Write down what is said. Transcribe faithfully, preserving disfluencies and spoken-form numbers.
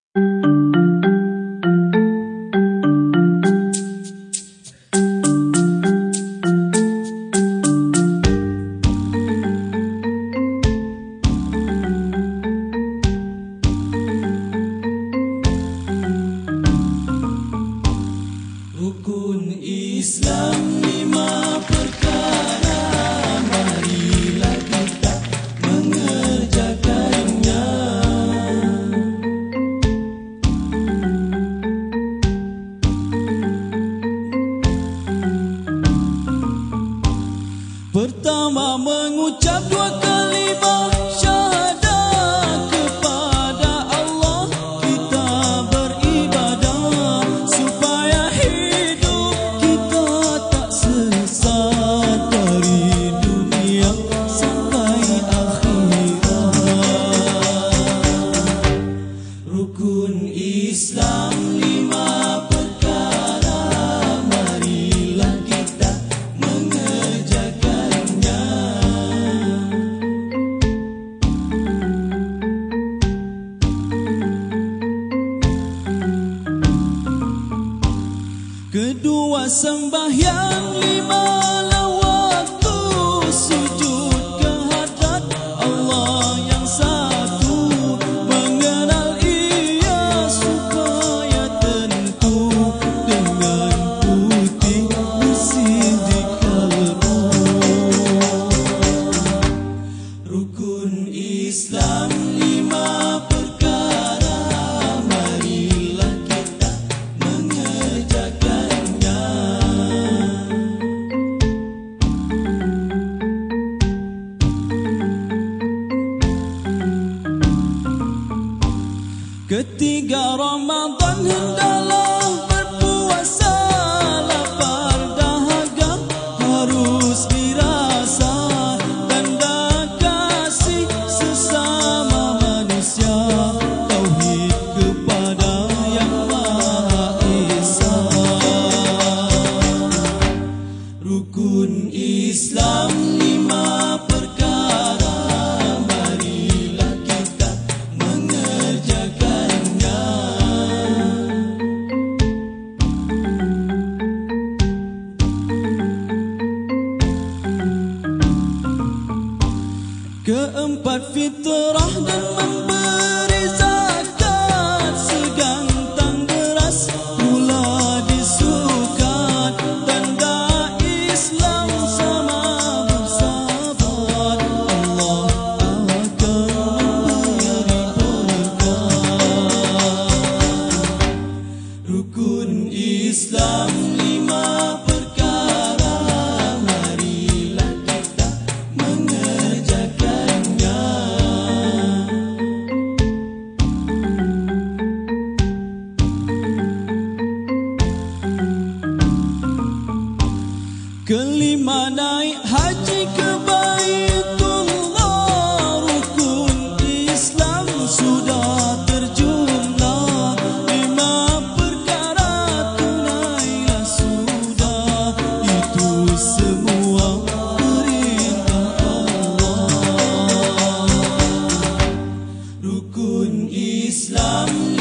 Rukun Islam lima perkara, marilah kita mengerjakannya. Pertama, mengucap dua kalimat syahadat kepada Allah, kita beribadah supaya hidup kita tak sesat dari dunia sampai akhirat. Rukun Islam lima perkara, marilah kita mengerjakannya. Kedua, sembahyang lima waktu, sujud kehadrat Allah yang satu, mengenal Ia supaya tentu dengan putih bersih di kalbu. Rukun Islam lima perkara, marilah kita mengerjakannya. Ketiga, Ramadan hendaklah berpuasa, lapar dahaga harus dirasa, tanda kasih sesama manusia, tauhid kepada Yang Maha Esa. Rukun Islam lima perkara, marilah kita mengerjakannya. Keempat, fitrah dan memberi zakat, segantang beras pula disukat, tanda Islam sama bersahabat, Allah akan memberi berkah. Rukun Islam lima perkara, marilah kita mengerjakannya. Kelima, naik haji ke Baitullah, rukun Islam sudah terjumlah, lima perkara tunailah sudah, itu semua perintah Allah. Rukun Islam